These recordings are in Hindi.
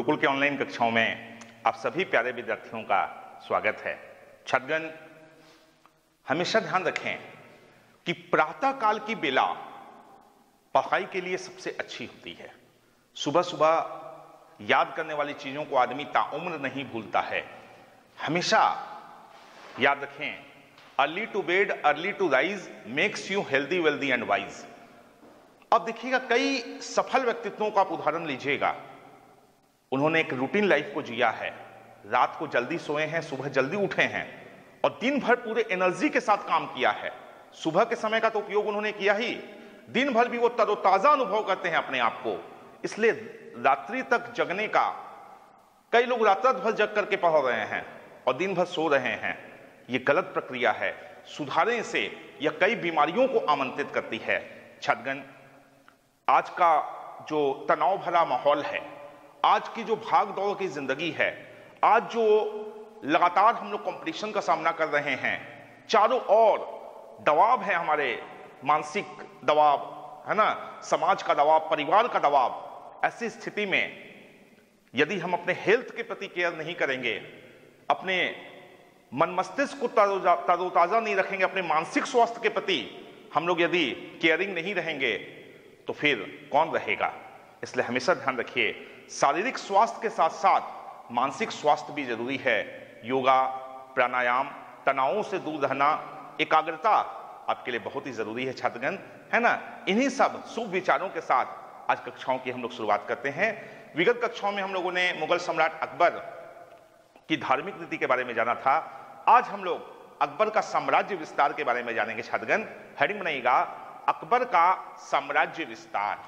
गुरुकुल के ऑनलाइन कक्षाओं में आप सभी प्यारे विद्यार्थियों का स्वागत है। छात्रगण, हमेशा ध्यान रखें कि प्रातः काल की बेला पढ़ाई के लिए सबसे अच्छी होती है। सुबह सुबह याद करने वाली चीजों को आदमी ताउम्र नहीं भूलता है। हमेशा याद रखें, early to bed early to rise makes you healthy wealthy and wise. अब देखिएगा, कई सफल व्यक्तित्वों का आप उदाहरण लीजिएगा। उन्होंने एक रूटीन लाइफ को जिया है। रात को जल्दी सोए हैं, सुबह जल्दी उठे हैं और दिन भर पूरे एनर्जी के साथ काम किया है। सुबह के समय का तो उपयोग उन्होंने किया ही, दिन भर भी वो तरोताजा अनुभव करते हैं अपने आप को। इसलिए रात्रि तक जगने का, कई लोग रात भर जग करके पढ़ रहे हैं और दिन भर सो रहे हैं, ये गलत प्रक्रिया है। सुधारें इसे, यह कई बीमारियों को आमंत्रित करती है। छात्रगण, आज का जो तनाव भरा माहौल है, आज की जो भाग दौड़ की जिंदगी है, आज जो लगातार हम लोग कंपटीशन का सामना कर रहे हैं, चारों ओर दबाव है, हमारे मानसिक दबाव है ना, समाज का दबाव, परिवार का दबाव। ऐसी स्थिति में यदि हम अपने हेल्थ के प्रति केयर नहीं करेंगे, अपने मन मस्तिष्क को तरोताजा नहीं रखेंगे, अपने मानसिक स्वास्थ्य के प्रति हम लोग यदि केयरिंग नहीं रहेंगे तो फिर कौन रहेगा। इसलिए हमेशा ध्यान रखिए, शारीरिक स्वास्थ्य के साथ साथ मानसिक स्वास्थ्य भी जरूरी है। योगा, प्राणायाम, तनावों से दूर रहना, एकाग्रता आपके लिए बहुत ही जरूरी है छात्रगण, है ना। इन्हीं सब शुभ विचारों के साथ आज कक्षाओं की हम लोग शुरुआत करते हैं। विगत कक्षाओं में हम लोगों ने मुगल सम्राट अकबर की धार्मिक नीति के बारे में जाना था। आज हम लोग अकबर का साम्राज्य विस्तार के बारे में जानेंगे छात्रगण। हेडिंग बनाइएगा, अकबर का साम्राज्य विस्तार।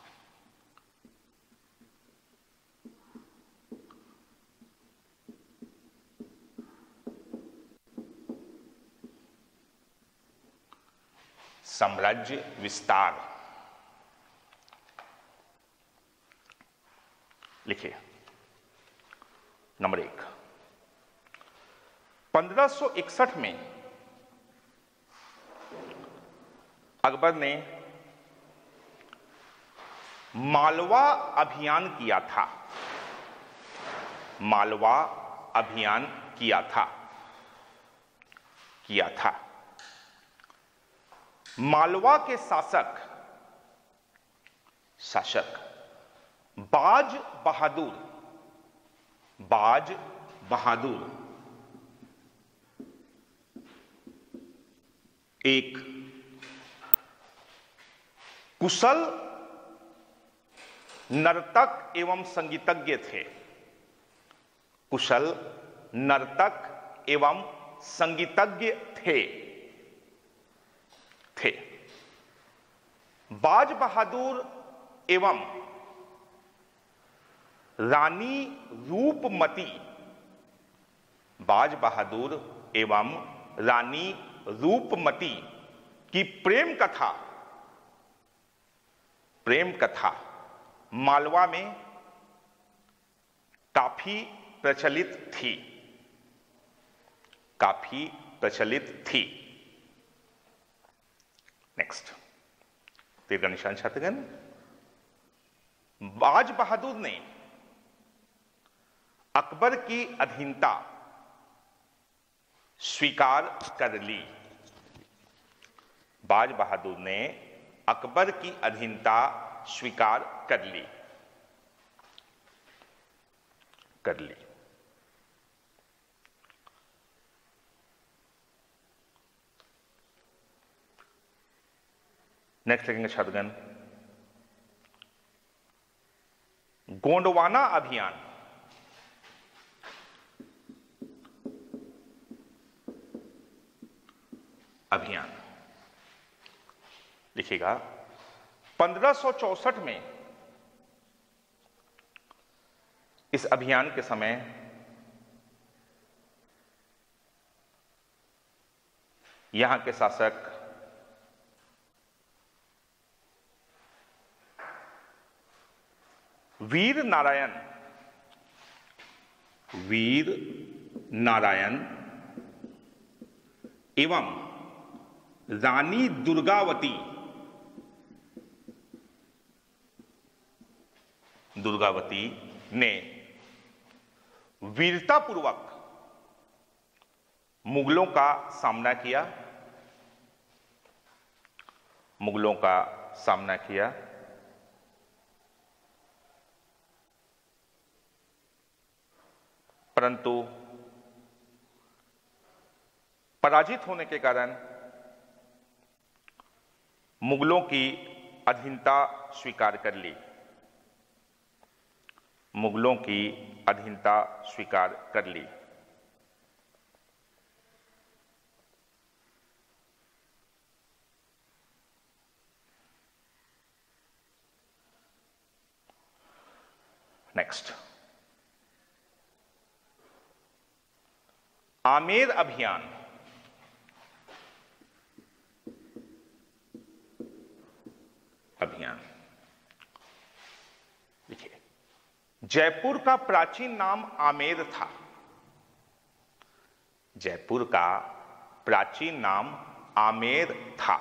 साम्राज्य विस्तार लिखिए। नंबर 1, 1561 में अकबर ने मालवा अभियान किया था। मालवा अभियान किया था। मालवा के शासक बाज बहादुर एक कुशल नर्तक एवं संगीतज्ञ थे। कुशल नर्तक एवं संगीतज्ञ थे। बाज बहादुर एवं रानी रूपमती, बाज बहादुर एवं रानी रूपमती की प्रेम कथा मालवा में काफी प्रचलित थी। नेक्स्ट, तीर का निशान छात्रगण। बाज बहादुर ने अकबर की अधीनता स्वीकार कर ली। बाज बहादुर ने अकबर की अधीनता स्वीकार कर ली। नेक्स्ट लिखेंगे छात्रगण, गोंडवाना अभियान लिखिएगा। 1564 में इस अभियान के समय यहां के शासक वीर नारायण एवं रानी दुर्गावती ने वीरतापूर्वक मुगलों का सामना किया, मुगलों का सामना किया। परंतु पराजित होने के कारण मुगलों की अधीनता स्वीकार कर ली, मुगलों की अधीनता स्वीकार कर ली। नेक्स्ट, आमेर अभियान। देखिए, जयपुर का प्राचीन नाम आमेर था। जयपुर का प्राचीन नाम आमेर था।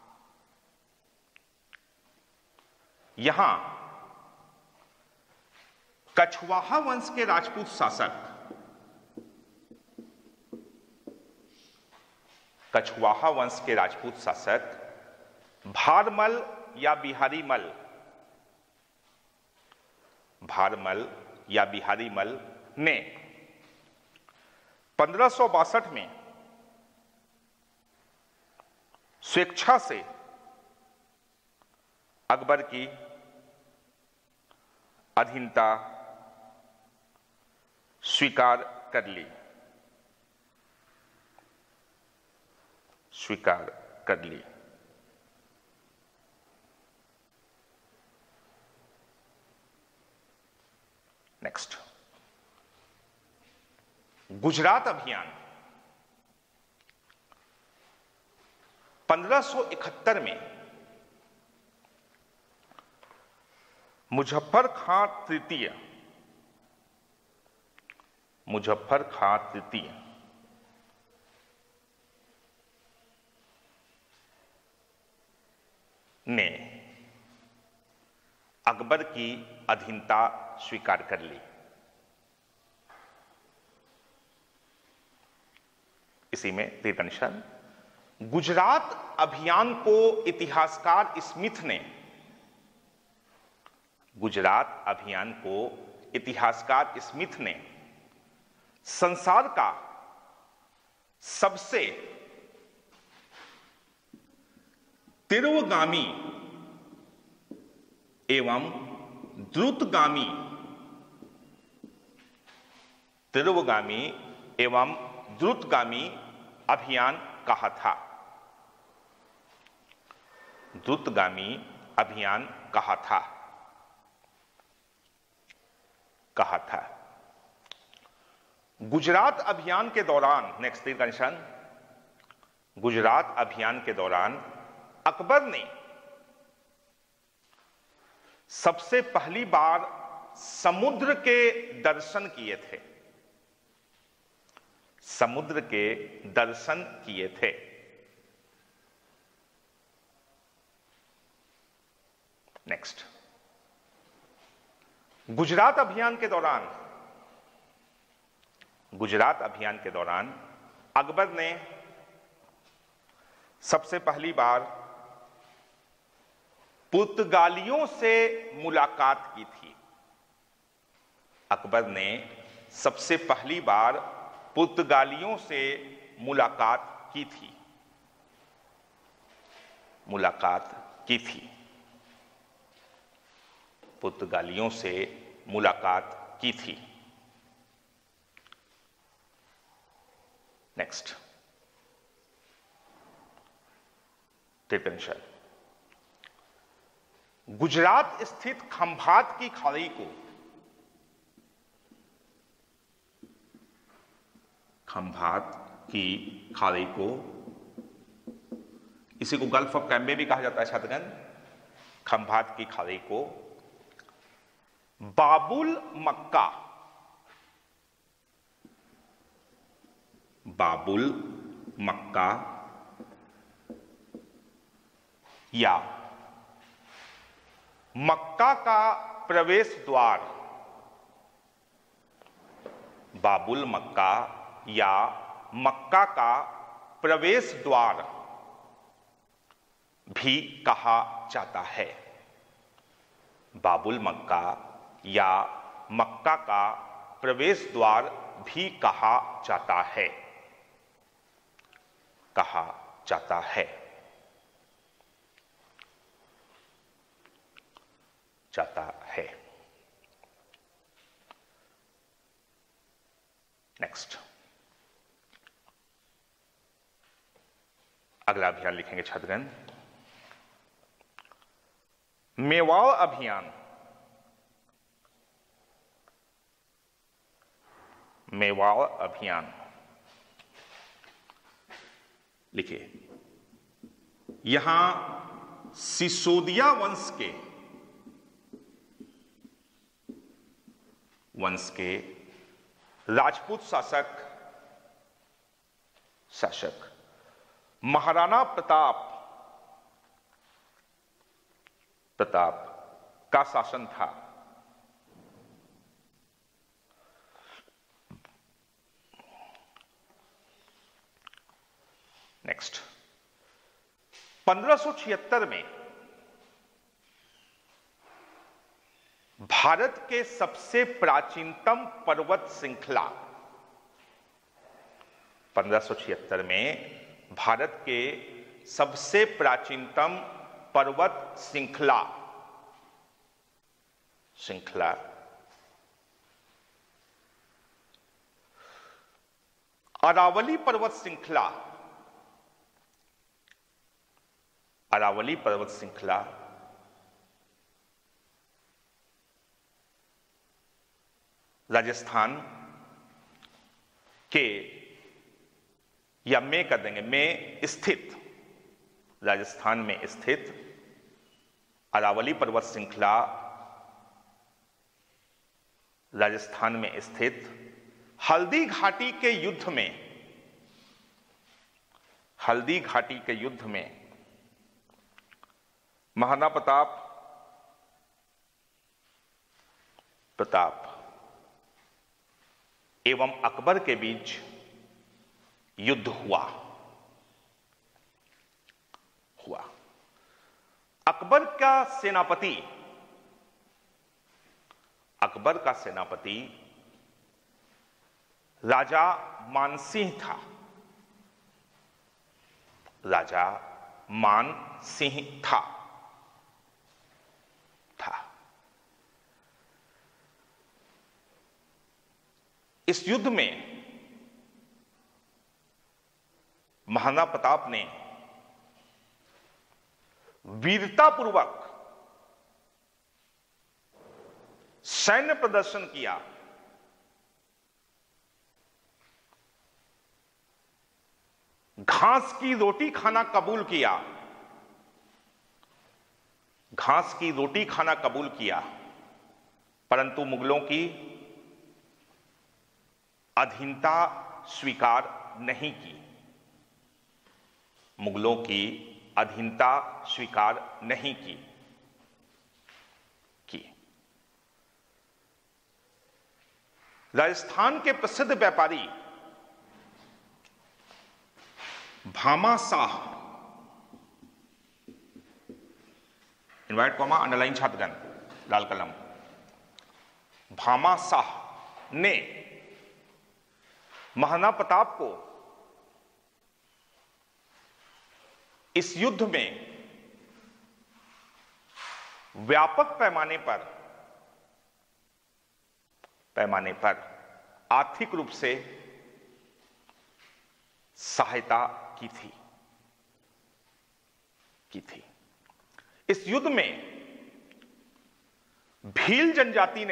यहां कछवाहा वंश के राजपूत शासक, कछवाहा वंश के राजपूत शासक भारमल या बिहारी मल, भारमल या बिहारी मल ने 1562 में स्वेच्छा से अकबर की अधीनता स्वीकार कर ली, स्वीकार कर ली। नेक्स्ट, गुजरात अभियान। 1571 में मुजफ्फर खां तृतीय, मुजफ्फर खां तृतीय ने अकबर की अधीनता स्वीकार कर ली। इसी में तीर का निशान। गुजरात अभियान को इतिहासकार स्मिथ ने, गुजरात अभियान को इतिहासकार स्मिथ ने संसार का सबसे तीव्रगामी एवं द्रुतगामी, तीव्रगामी एवं द्रुतगामी अभियान कहा था, द्रुतगामी अभियान कहा था, कहा था। गुजरात अभियान के दौरान, नेक्स्ट तीर का निशान, गुजरात अभियान के दौरान अकबर ने सबसे पहली बार समुद्र के दर्शन किए थे, समुद्र के दर्शन किए थे। नेक्स्ट, गुजरात अभियान के दौरान, गुजरात अभियान के दौरान अकबर ने सबसे पहली बार पुर्तगालियों से मुलाकात की थी। अकबर ने सबसे पहली बार पुर्तगालियों से मुलाकात की थी, मुलाकात की थी, पुर्तगालियों से मुलाकात की थी। नेक्स्ट, टिप्पणी, गुजरात स्थित खंभात की खाड़ी को, खंभात की खाड़ी को, इसी को गल्फ ऑफ कैम्बे भी कहा जाता है छात्रगण, खंभात की खाड़ी को बाबुल मक्का, बाबुल मक्का या मक्का का प्रवेश द्वार, बाबुल मक्का या मक्का का प्रवेश द्वार भी कहा जाता है। बाबुल मक्का या मक्का का प्रवेश द्वार भी कहा जाता है, कहा जाता है, जाता है। नेक्स्ट, अगला अभियान लिखेंगे छात्रगण, मेवाड़ अभियान। मेवाड़ अभियान लिखिए। यहां सिसोदिया वंश के राजपूत शासक महाराणा प्रताप का शासन था। नेक्स्ट, 1576 में भारत के सबसे प्राचीनतम पर्वत श्रृंखला, 1576 में भारत के सबसे प्राचीनतम पर्वत श्रृंखला अरावली पर्वत श्रृंखला राजस्थान के, या में कर देंगे, में स्थित, राजस्थान में स्थित अरावली पर्वत श्रृंखला राजस्थान में स्थित हल्दी घाटी के युद्ध में महाराणा प्रताप एवं अकबर के बीच युद्ध हुआ। अकबर का सेनापति राजा मानसिंह था। इस युद्ध में महाराणा प्रताप ने वीरतापूर्वक सैन्य प्रदर्शन किया। घास की रोटी खाना कबूल किया, परंतु मुगलों की अधीनता स्वीकार नहीं की। राजस्थान के प्रसिद्ध व्यापारी Bhama Shah, invert comma underline छात्रगण, लाल कलम, भामा शाह ने महाराणा प्रताप को इस युद्ध में व्यापक पैमाने पर आर्थिक रूप से सहायता की थी। इस युद्ध में भील जनजाति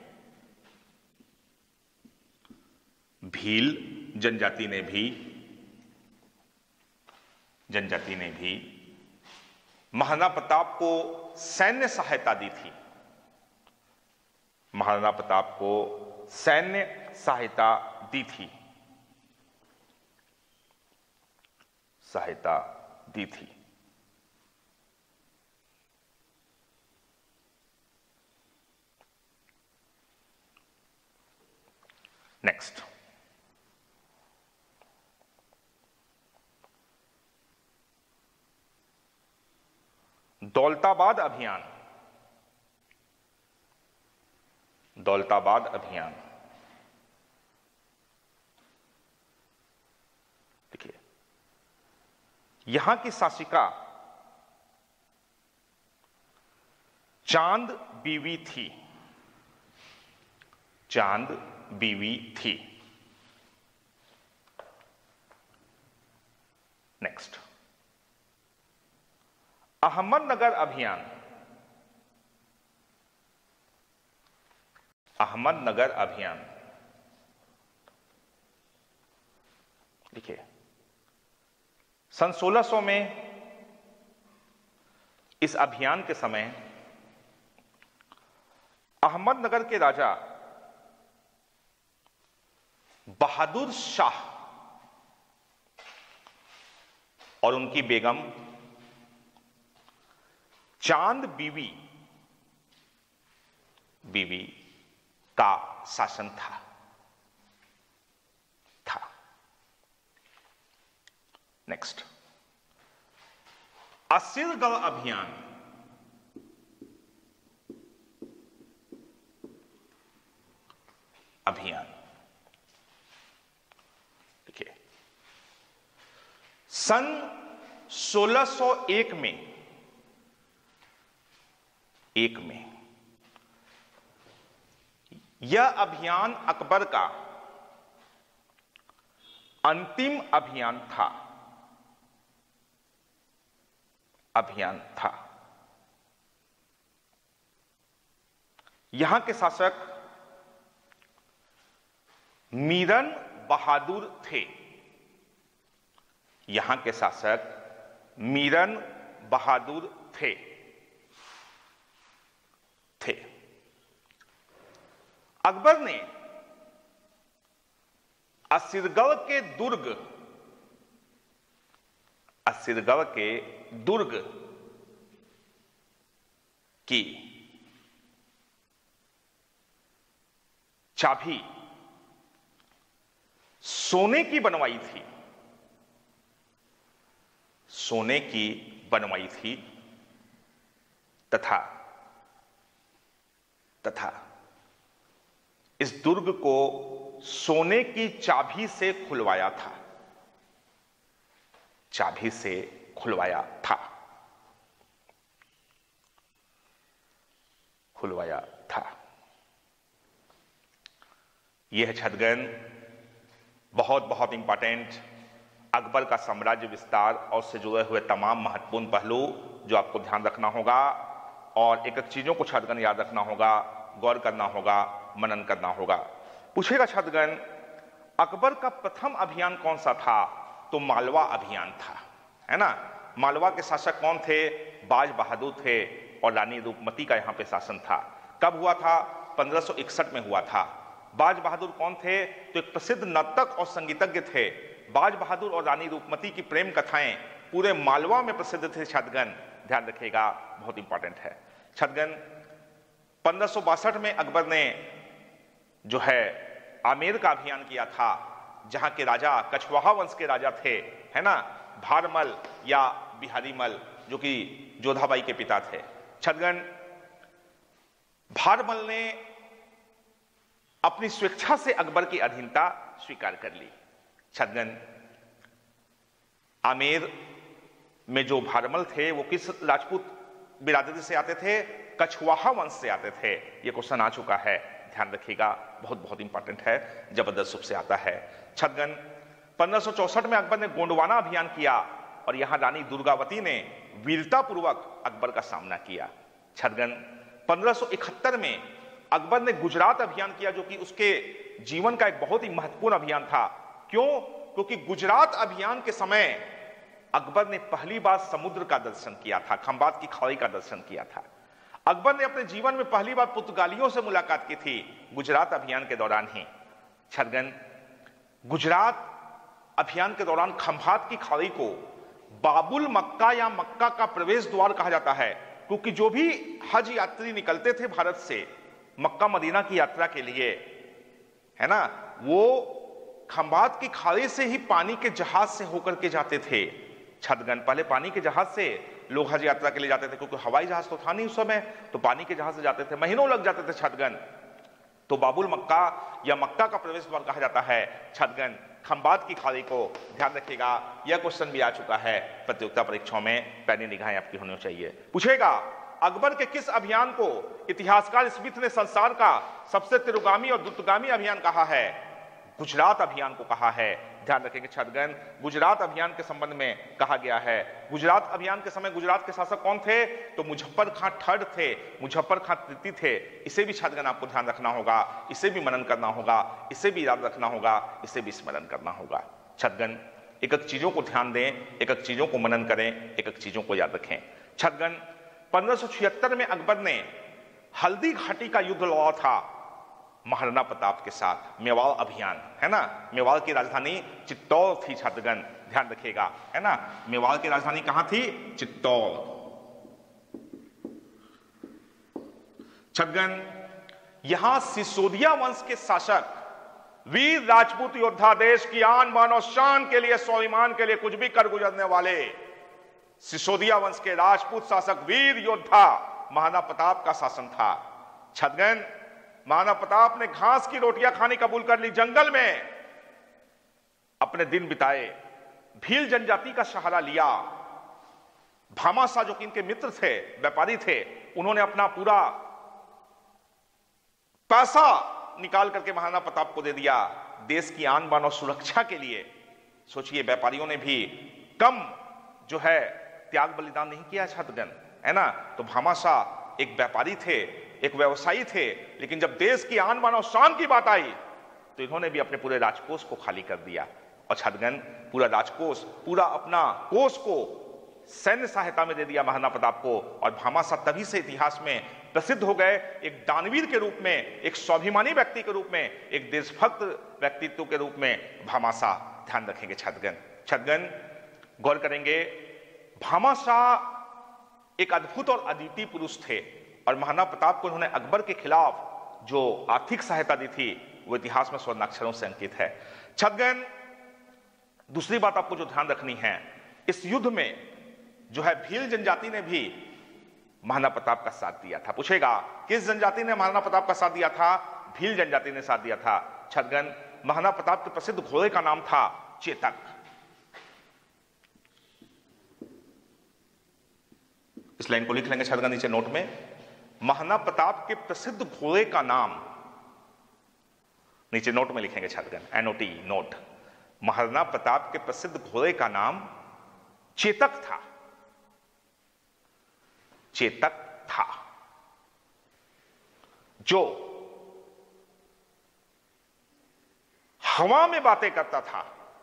ने भी महाराणा प्रताप को सैन्य सहायता दी थी। नेक्स्ट, दौलताबाद अभियान। दौलताबाद अभियान देखिए, यहां की शासिका चांद बीवी थी। चांद बीवी थी। नेक्स्ट, अहमदनगर अभियान। अहमदनगर अभियान देखिए, सन 1600 में इस अभियान के समय अहमदनगर के राजा बहादुर शाह और उनकी बेगम चांद बीवी का शासन था। नेक्स्ट, असीरगढ़ अभियान। देखिए, सन 1601 में यह अभियान अकबर का अंतिम अभियान था। यहां के शासक मीरन बहादुर थे। यहां के शासक मीरन बहादुर थे। अकबर ने असीरगढ़ के दुर्ग की चाबी सोने की बनवाई थी तथा इस दुर्ग को सोने की चाबी से खुलवाया था। यह छदगन बहुत इंपॉर्टेंट अकबर का साम्राज्य विस्तार और से जुड़े हुए तमाम महत्वपूर्ण पहलू जो आपको ध्यान रखना होगा और एक चीजों को छदगन याद रखना होगा, गौर करना होगा, मनन करना होगा। पूछेगा छदगन, अकबर का प्रथम अभियान कौन सा था? तो मालवा अभियान था, है ना। मालवा के शासक कौन थे? बाज बहादुर थे और रानी रूपमती का यहां पे शासन था। कब हुआ था? 1561 में हुआ था। बाज बहादुर कौन थे? तो एक प्रसिद्ध नर्तक और संगीतज्ञ थे। बाज बहादुर और रानी रूपमती की प्रेम कथाएं पूरे मालवा में प्रसिद्ध थे। छदगन ध्यान रखिएगा, बहुत इंपॉर्टेंट है। छदगन 1562 में अकबर ने जो है आमेर का अभियान किया था, जहां के राजा कछवाहा वंश के राजा थे, है ना, भारमल या बिहारीमल, जो कि जोधाबाई के पिता थे। छदगन भारमल ने अपनी स्वेच्छा से अकबर की अधीनता स्वीकार कर ली। छदगन आमेर में जो भारमल थे वो किस राजपूत बिरादरी से आते थे? कछवाहा वंश से आते थे। ये क्वेश्चन आ चुका है, ध्यान रखिएगा, बहुत इंपॉर्टेंट है, जबरदस्त रूप से आता है। छदगन 1564 में अकबर ने गोंडवाना अभियान किया और यहां रानी दुर्गावती ने वीरतापूर्वक अकबर का सामना किया। छदगन 1571 में अकबर ने गुजरात अभियान किया, जो कि उसके जीवन का एक बहुत ही महत्वपूर्ण अभियान था। क्यों? क्योंकि गुजरात अभियान के समय अकबर ने पहली बार समुद्र का दर्शन किया था, खंबात की खाड़ी का दर्शन किया था। अकबर ने अपने जीवन में पहली बार पुर्तगालियों से मुलाकात की थी गुजरात अभियान के दौरान ही। छदगन गुजरात अभियान के दौरान खंबात की खाड़ी को बाबुल मक्का या मक्का का प्रवेश द्वार कहा जाता है, क्योंकि जो भी हज यात्री निकलते थे भारत से मक्का मदीना की यात्रा के लिए, है ना, वो खंबात की खाड़ी से ही पानी के जहाज से होकर के जाते थे छदगन। पहले पानी के जहाज से लोग हज यात्रा के लिए जाते थे, क्योंकि हवाई जहाज तो था नहीं उस समय, तो पानी के जहाज से जाते थे, महीनों लग जाते थे छदगन। तो बाबुल मक्का या मक्का का प्रवेश द्वार कहा जाता है छदगन। खंबात की खाड़ी को ध्यान रखिएगा, यह क्वेश्चन भी आ चुका है प्रतियोगिता परीक्षाओं में, पैनी निगाहें आपकी होनी चाहिए। पूछेगा, अकबर के किस अभियान को इतिहासकार स्मिथ ने संसार का सबसे तिरोगामी और द्रुतगामी अभियान कहा है? गुजरात अभियान को कहा है। ध्यान रखेंगे छदगन, गुजरात अभियान के संबंध में कहा गया है। गुजरात अभियान के समय गुजरात के शासक कौन थे? तो मुजफ्फर खां थर्ड थे, मुजफ्फर खां तृतीय थे। इसे भी छदगन आपको ध्यान रखना होगा, इसे भी मनन करना होगा, इसे भी याद रखना होगा, इसे भी स्मरण करना होगा। छदगन, एक एक चीजों को ध्यान दें, एक एक चीजों को मनन करें, एक एक चीजों को याद रखें। छदगन, 1576 में अकबर ने हल्दी घाटी का युद्ध लड़ा था महाराणा प्रताप के साथ, मेवाड़ अभियान, है ना। मेवाड़ की राजधानी चित्तौड़ थी छदगन, ध्यान रखिएगा, है ना। मेवाड़ की राजधानी कहां थी? चित्तौड़। छदगन, यहां सिसोदिया वंश के शासक वीर राजपूत योद्धा, देश की आन बान और शान के लिए, स्वाभिमान के लिए कुछ भी कर गुजरने वाले सिसोदिया वंश के राजपूत शासक वीर योद्धा महाराणा प्रताप का शासन था। छदगन, महाराणा प्रताप ने घास की रोटियां खानी कबूल कर ली, जंगल में अपने दिन बिताए, भील जनजाति का सहारा लिया। भामाशाह जो कि इनके मित्र थे, व्यापारी थे, उन्होंने अपना पूरा पैसा निकाल करके महाराणा प्रताप को दे दिया देश की आन बान और सुरक्षा के लिए। सोचिए, व्यापारियों ने भी कम जो है त्याग बलिदान नहीं किया छदगन, है ना। तो भामाशाह एक व्यापारी थे, एक व्यवसायी थे, लेकिन जब देश की आन बान और शान की बात आई तो इन्होंने भी अपने पूरे राजकोष को खाली कर दिया। और छदगन, पूरा राजकोष, पूरा अपना कोष को सैन्य सहायता में दे दिया महाराणा प्रताप को। और भामाशाह तभी से इतिहास में प्रसिद्ध हो गए, एक दानवीर के रूप में, एक स्वाभिमानी व्यक्ति के रूप में, एक देशभक्त व्यक्तित्व के रूप में भामाशाह। ध्यान रखेंगे छदगन। छदगन, गौर करेंगे, भामाशाह एक अद्भुत और अद्वितीय पुरुष थे, और महाराणा प्रताप को उन्होंने अकबर के खिलाफ जो आर्थिक सहायता दी थी वो इतिहास में स्वर्णाक्षरों से अंकित है। छदगन, दूसरी बात आपको जो ध्यान रखनी है, इस युद्ध में जो है भील जनजाति ने भी महाराणा प्रताप का साथ दिया था। पूछेगा, किस जनजाति ने महाराणा प्रताप का साथ दिया था? भील जनजाति ने साथ दिया था। छदगन, महाराणा प्रताप के प्रसिद्ध घोड़े का नाम था चेतक। इस लाइन को लिख लेंगे छदगन नीचे नोट में। महाराणा प्रताप के प्रसिद्ध घोड़े का नाम नीचे नोट में लिखेंगे छदगन, एनओटी नोट। महाराणा प्रताप के प्रसिद्ध घोड़े का नाम चेतक था, चेतक था, जो हवा में बातें करता था,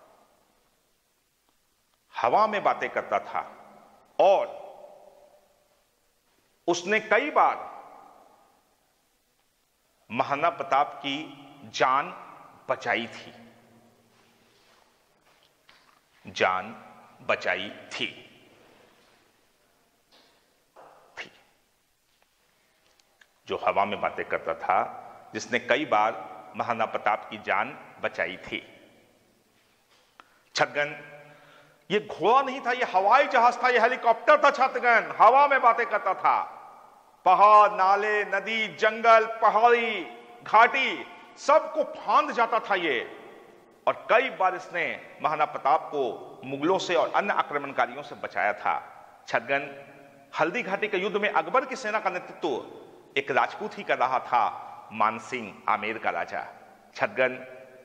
हवा में बातें करता था, और उसने कई बार महाराणा प्रताप की जान बचाई थी, जान बचाई थी। जो हवा में बातें करता था, जिसने कई बार महाराणा प्रताप की जान बचाई थी। छदगन, ये घोड़ा नहीं था, ये हवाई जहाज था, ये हेलीकॉप्टर था। छदगन, हवा में बातें करता था। पहाड़, नाले, नदी, जंगल, पहाड़ी, घाटी, सबको फांद जाता था ये। और कई बार इसने महाराणा प्रताप को मुगलों से और अन्य आक्रमणकारियों से बचाया था। छदगन, हल्दी घाटी के युद्ध में अकबर की सेना का नेतृत्व एक राजपूत ही कर रहा था, मानसिंह, आमेर का राजा। छदगन,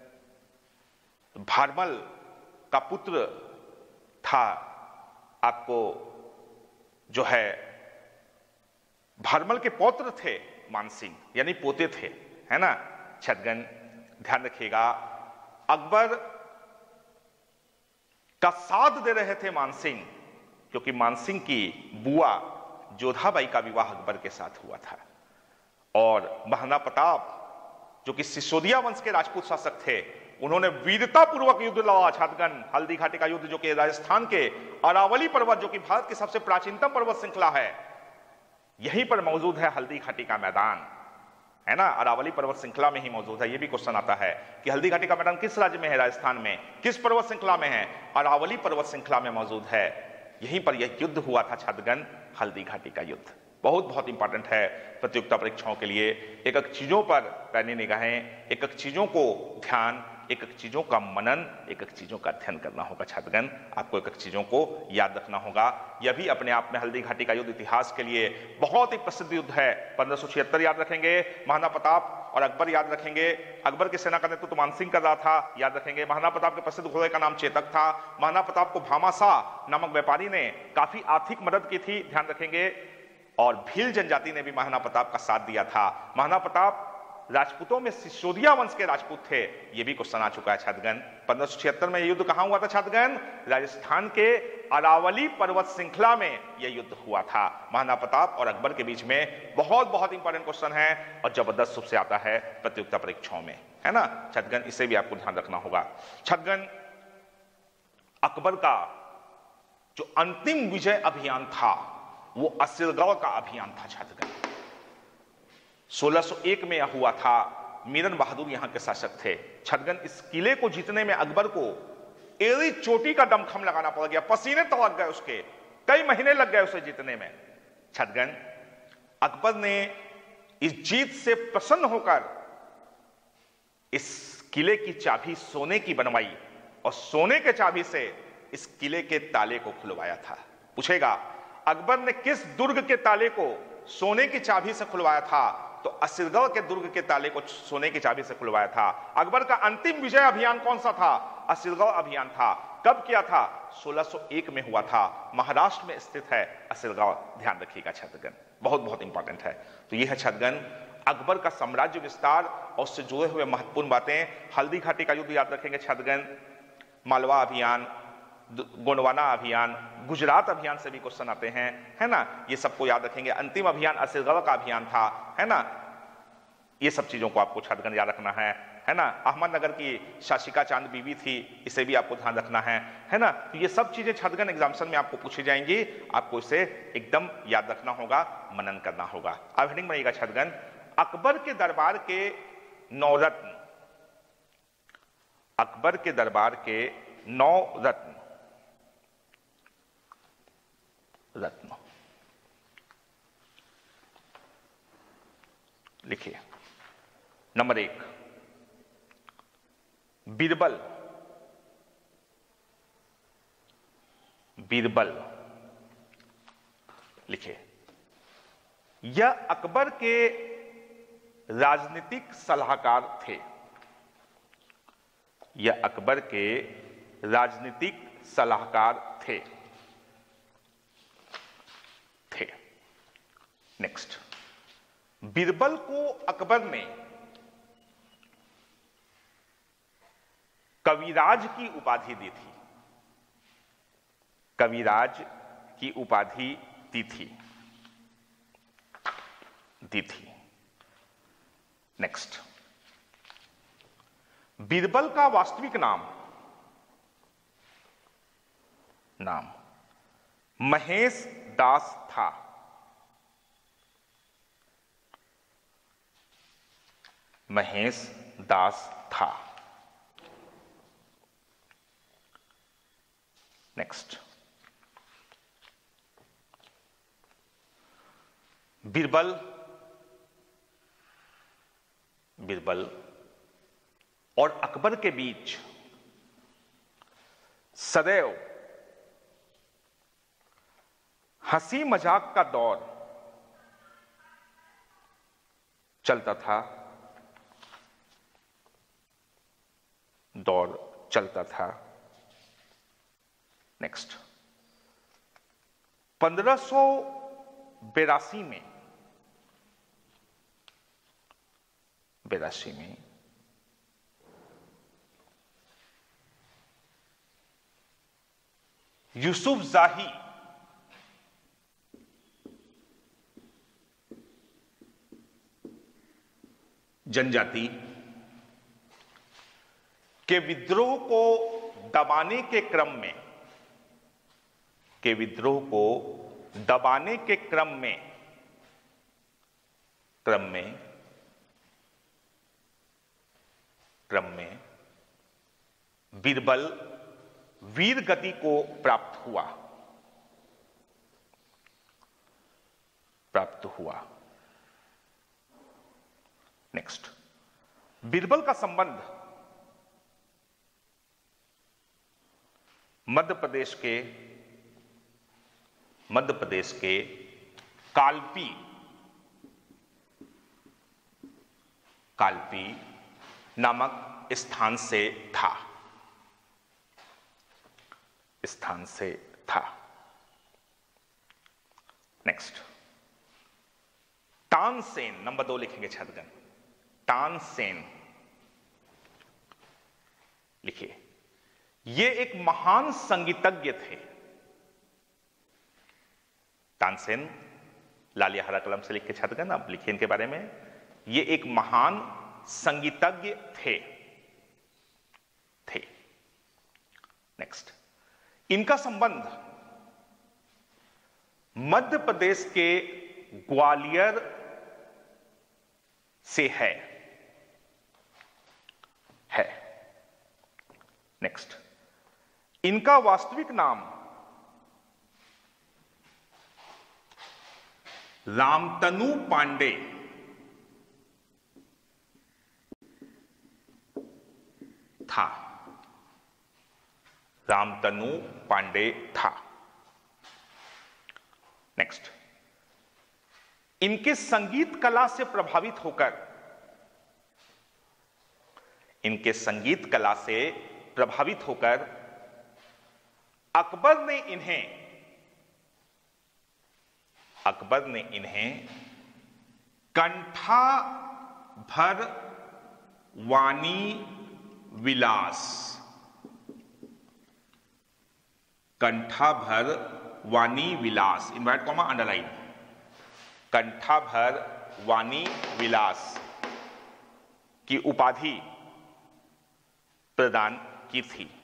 भारमल का पुत्र था, आपको जो है भारमल के पौत्र थे मानसिंह, यानी पोते थे, है ना। छदगन, ध्यान रखिएगा, अकबर का साथ दे रहे थे मानसिंह, क्योंकि मानसिंह की बुआ जोधाबाई का विवाह अकबर के साथ हुआ था। और महाराणा प्रताप जो कि सिसोदिया वंश के राजपूत शासक थे, उन्होंने वीरता पूर्वक युद्ध लड़ा। छदगन, हल्दी घाटी का युद्ध, जो कि राजस्थान के अरावली पर्वत, जो कि भारत की सबसे प्राचीनतम पर्वत श्रृंखला है, यहीं पर मौजूद है हल्दी घाटी का मैदान, है ना, अरावली पर्वत श्रृंखला में ही मौजूद है। यह भी क्वेश्चन आता है कि हल्दी घाटी का मैदान किस राज्य में है, राजस्थान में, किस पर्वत श्रृंखला में है, अरावली पर्वत श्रृंखला में मौजूद है। यहीं पर यह युद्ध हुआ था छात्रगण, हल्दी घाटी का युद्ध। बहुत बहुत इंपॉर्टेंट है प्रतियोगिता परीक्षाओं के लिए। एक एक चीजों पर पैनी निगाहें, एक एक चीजों को ध्यान, एक एक चीजों का मनन, एक एक चीजों का अध्ययन करना होगा छात्रगण। आपको एक एक चीजों को याद रखना होगा। यह भी अपने आप में हल्दी घाटी का युद्ध इतिहास के लिए बहुत ही प्रसिद्ध युद्ध है। 1576 याद रखेंगे, महाराणा प्रताप और अकबर याद रखेंगे। अकबर की सेना का नेतृत्व मानसिंह कर रहा था, याद रखेंगे। महाराणा प्रताप के प्रसिद्ध घोड़े का नाम चेतक था। महाराणा प्रताप को भामाशाह नामक व्यापारी ने काफी आर्थिक मदद की थी, ध्यान रखेंगे। और भील जनजाति ने भी महाराणा प्रताप का साथ दिया था। महाराणा प्रताप राजपूतों में सिसोदिया वंश के राजपूत थे। यह भी क्वेश्चन आ चुका है छात्रगण। 1576 में यह युद्ध कहां हुआ था छात्रगण? राजस्थान के अरावली पर्वत श्रृंखला में यह युद्ध हुआ था महाराणा प्रताप और अकबर के बीच में। बहुत बहुत इंपॉर्टेंट क्वेश्चन है और जबरदस्त रूप से आता है प्रतियोगिता परीक्षाओं में, है ना छात्रगण। इसे भी आपको ध्यान रखना होगा छात्रगण। अकबर का जो अंतिम विजय अभियान था वो असरगढ़ का अभियान था छात्रगण। 1601 में यह हुआ था। मीरन बहादुर यहां के शासक थे छात्रगण। इस किले को जीतने में अकबर को एड़ी चोटी का दमखम लगाना पड़ गया, पसीने तड़क गए उसके, कई महीने लग गए उसे जीतने में छात्रगण। अकबर ने इस जीत से प्रसन्न होकर इस किले की चाबी सोने की बनवाई और सोने के चाबी से इस किले के ताले को खुलवाया था। पूछेगा अकबर ने किस दुर्ग के ताले को सोने की चाबी से खुलवाया था? तो असरगढ़ के दुर्ग के ताले को सोने की चाबी से खुलवाया था। अकबर का अंतिम विजय अभियान कौन सा था? असरगढ़ अभियान था। कब किया था? 1601 में हुआ था। महाराष्ट्र में स्थित है असरगढ़, ध्यान रखिएगा छात्रगण, बहुत बहुत इंपॉर्टेंट है। तो यह है छात्रगण अकबर का साम्राज्य विस्तार और उससे जुड़े हुए महत्वपूर्ण बातें। हल्दी घाटी का युद्ध याद रखेंगे छात्रगण, मालवा अभियान, गोंडवाना अभियान, गुजरात अभियान से भी क्वेश्चन आते हैं, है ना, ये सबको याद रखेंगे। अंतिम अभियान असरगढ़ का अभियान था, है ना। ये सब चीजों को आपको छात्रगण याद रखना है ना। अहमदनगर की शासिका चांद बीबी थी, इसे भी आपको ध्यान रखना है ना। तो ये सब चीजें छात्रगण एग्जामिनेशन में आपको पूछी जाएंगी, आपको इसे एकदम याद रखना होगा, मनन करना होगा। अब हेडिंग बनेगा छात्रगण, अकबर के दरबार के नवरत्न। अकबर के दरबार के 9 रत्न। लिखिए। नंबर 1 बीरबल। बीरबल लिखिए। यह अकबर के राजनीतिक सलाहकार थे। यह अकबर के राजनीतिक सलाहकार थे। नेक्स्ट, बीरबल को अकबर ने कविराज की उपाधि दी थी। कविराज की उपाधि दी थी। नेक्स्ट, बीरबल का वास्तविक नाम महेश दास था। महेश दास था। नेक्स्ट, बीरबल और अकबर के बीच सदैव हंसी मजाक का दौर चलता था। नेक्स्ट, 1582 में यूसुफ जाही जनजाति के विद्रोह को दबाने के क्रम में क्रम में बीरबल वीर गति को प्राप्त हुआ। नेक्स्ट, बीरबल का संबंध मध्य प्रदेश के कालपी नामक स्थान से था। नेक्स्ट, तानसेन, नंबर 2 लिखेंगे छात्रगण, तानसेन लिखिए। ये एक महान संगीतज्ञ थे। तानसेन, लाल या हरा कलम से लिख के छात्रगण अब लिखिए इनके बारे में। ये एक महान संगीतज्ञ थे। नेक्स्ट, इनका संबंध मध्य प्रदेश के ग्वालियर से है। नेक्स्ट, इनका वास्तविक नाम रामतनु पांडे था। रामतनु पांडे था। नेक्स्ट, इनके संगीत कला से प्रभावित होकर अकबर ने इन्हें Kanthabhar Vani Vilas invert comma underline, Kanthabhar Vani Vilas की उपाधि प्रदान की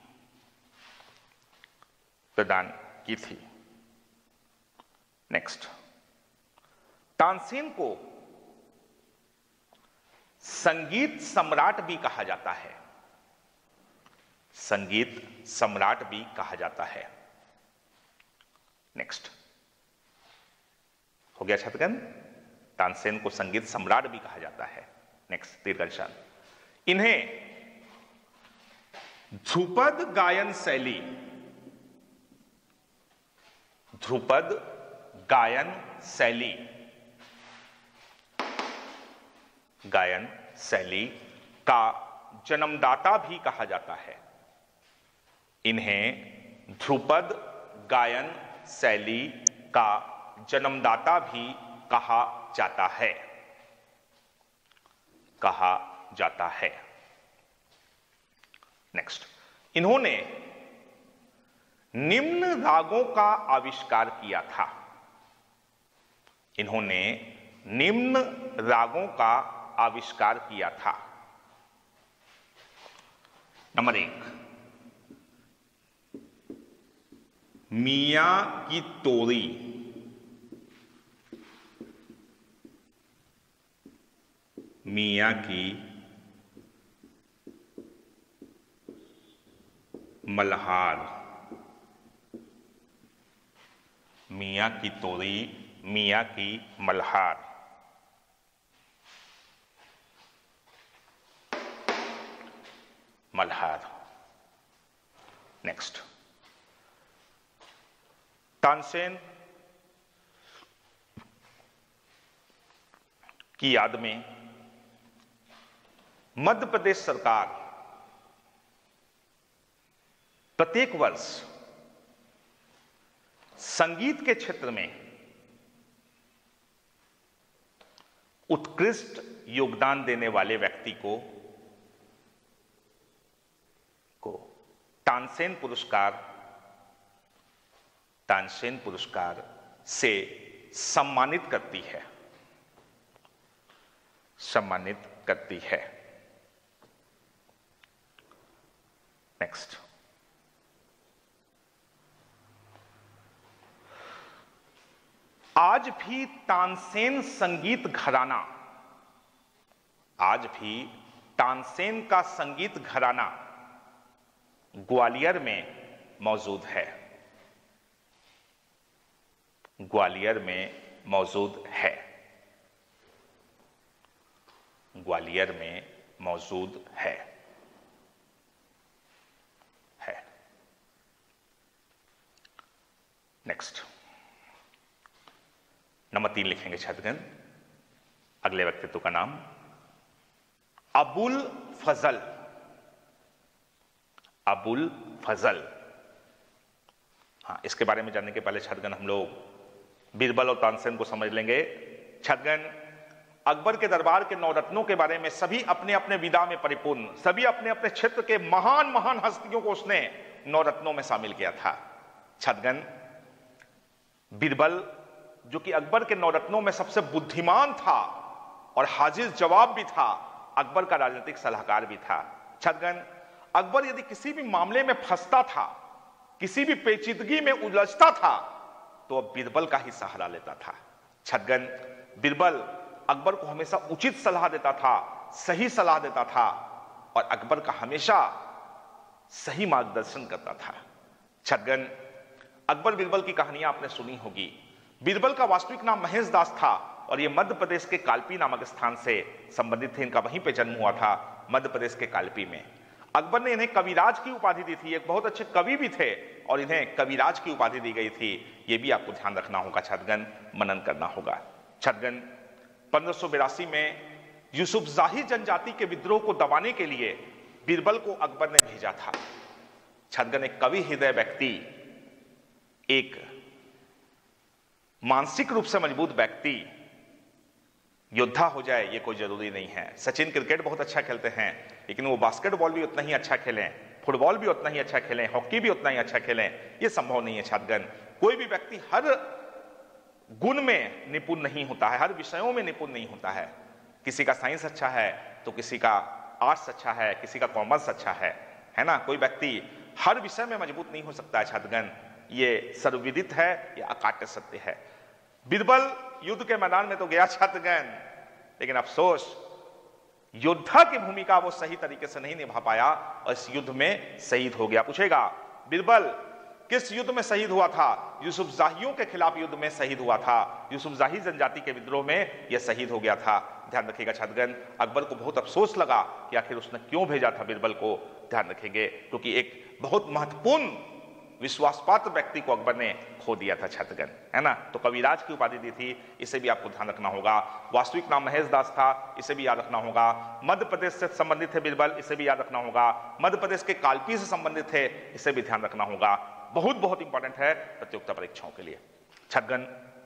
थी। नेक्स्ट, तानसेन को संगीत सम्राट भी कहा जाता है। नेक्स्ट, हो गया छात्रगण, तानसेन को संगीत सम्राट भी कहा जाता है। नेक्स्ट, दीर्घनिशान, इन्हें ध्रुपद गायन शैली का जन्मदाता भी कहा जाता है। इन्हें ध्रुपद गायन शैली का जन्मदाता भी कहा जाता है। नेक्स्ट, इन्होंने निम्न रागों का आविष्कार किया था। नंबर 1, मियां की तोरी, मियां की मल्हार, मियां की तोरी, मियां की मल्हार। नेक्स्ट, तानसेन की याद में मध्य प्रदेश सरकार प्रत्येक वर्ष संगीत के क्षेत्र में उत्कृष्ट योगदान देने वाले व्यक्ति को तानसेन पुरस्कार से सम्मानित करती है। नेक्स्ट, आज भी तानसेन संगीत घराना तानसेन का संगीत घराना ग्वालियर में मौजूद है। ग्वालियर में मौजूद है। ग्वालियर में मौजूद है। नेक्स्ट, नंबर 3 लिखेंगे छात्रगण। अगले व्यक्तित्व का नाम अबुल फजल। अबुल फजल। हाँ, इसके बारे में जानने के पहले छात्रगण हम लोग बीरबल और तानसेन को समझ लेंगे। छात्रगण, अकबर के दरबार के नवरत्नों के बारे में सभी अपने अपने विदा में परिपूर्ण, सभी अपने अपने क्षेत्र के महान महान हस्तियों को उसने नवरत्नों में शामिल किया था। छात्रगण, बीरबल जो कि अकबर के नवरत्नों में सबसे बुद्धिमान था और हाजिर जवाब भी था, अकबर का राजनीतिक सलाहकार भी था। छात्रगण, अकबर यदि किसी भी मामले में फंसता था, किसी भी पेचीदगी में उलझता था, तो अब बीरबल का ही सहारा लेता था। छात्रगण, बीरबल अकबर को हमेशा उचित सलाह देता था, सही सलाह देता था और अकबर का हमेशा सही मार्गदर्शन करता था। छात्रगण, अकबर बीरबल की कहानियां आपने सुनी होगी। बीरबल का वास्तविक नाम महेश दास था और यह मध्य प्रदेश के कालपी नामक स्थान से संबंधित थे। इनका वहीं पे जन्म हुआ था, मध्य प्रदेश के कालपी में। अकबर ने इन्हें कविराज की उपाधि दी थी, एक बहुत अच्छे कवि भी थे और इन्हें कविराज की उपाधि दी गई थी। यह भी आपको ध्यान रखना होगा छात्रगण, मनन करना होगा। छात्रगण, 1582 में यूसुफजाही जनजाति के विद्रोह को दबाने के लिए बीरबल को अकबर ने भेजा था। छात्रगण, एक कवि हृदय व्यक्ति, एक मानसिक रूप से मजबूत व्यक्ति योद्धा हो जाए ये कोई जरूरी नहीं है। सचिन क्रिकेट बहुत अच्छा खेलते हैं, लेकिन वो बास्केटबॉल भी उतना ही अच्छा खेलें, फुटबॉल भी उतना ही अच्छा खेलें, हॉकी भी उतना ही अच्छा खेलें, ये संभव नहीं है। छात्रगण, कोई भी व्यक्ति हर गुण में निपुण नहीं होता है, हर विषयों में निपुण नहीं होता है। किसी का साइंस अच्छा है तो किसी का आर्ट्स अच्छा है, किसी का कॉमर्स अच्छा है ना। कोई व्यक्ति हर विषय में मजबूत नहीं हो सकता है। छात्रगण, ये सर्वविदित है, ये अकाट्य सत्य है। बीरबल युद्ध के मैदान में तो गया छात्रगण, लेकिन अफसोस योद्धा की भूमिका वो सही तरीके से नहीं निभा पाया और इस युद्ध में शहीद हो गया। पूछेगा, बीरबल किस युद्ध में शहीद हुआ था? यूसुफजाहियों के खिलाफ युद्ध में शहीद हुआ था। यूसुफजाही जनजाति के विद्रोह में यह शहीद हो गया था। ध्यान रखिएगा छात्रगण, अकबर को बहुत अफसोस लगा कि आखिर उसने क्यों भेजा था बीरबल को। ध्यान रखेंगे, क्योंकि एक बहुत महत्वपूर्ण विश्वासपात्र व्यक्ति को अकबर ने खो दिया था छात्रगण, है ना। तो कविराज की उपाधि दी थी, इसे भी आपको ध्यान रखना होगा। वास्तविक नाम महेश दास था, इसे भी याद रखना होगा। मध्य प्रदेश से संबंधित थे बीरबल, इसे भी याद रखना होगा। मध्य प्रदेश के कालपी से संबंधित थे, इसे भी ध्यान रखना होगा। बहुत बहुत इंपॉर्टेंट है प्रतियोगिता परीक्षाओं के लिए। छात्रगण,